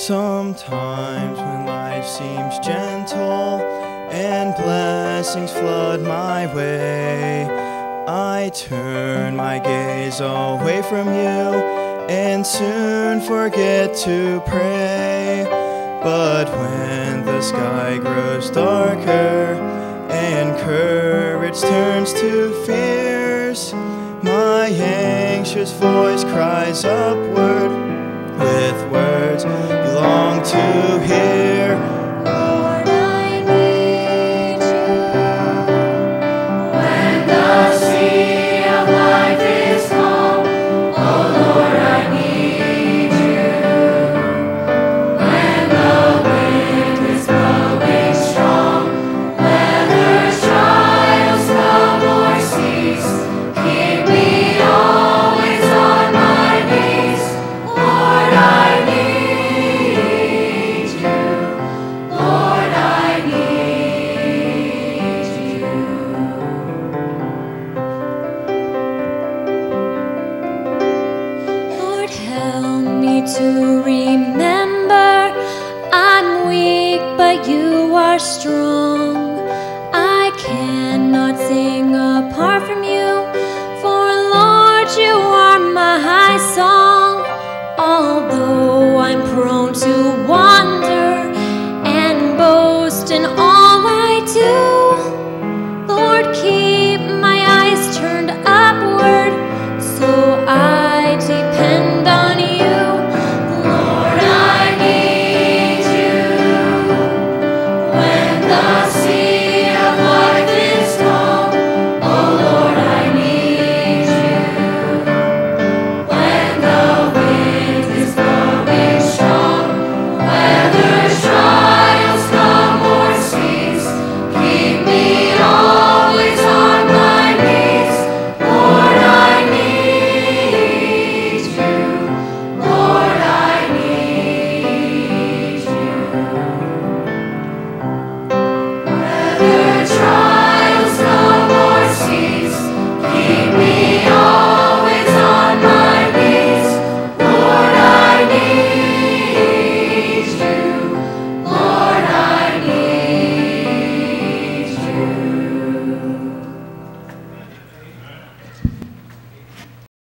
Sometimes when life seems gentle and blessings flood my way, I turn my gaze away from you and soon forget to pray. But when the sky grows darker and courage turns to fears, my anxious voice cries upward with words you long to hear. Lord, I need you. When the sea of life is calm, oh Lord, I need you. When the wind is blowing strong, whether trials come or cease, keep me always on my knees. Lord, I need you. Lord, I need you. Lord, help me to remember I'm weak, but you are strong. I cannot sing apart from you, for Lord, you are my song. Although I'm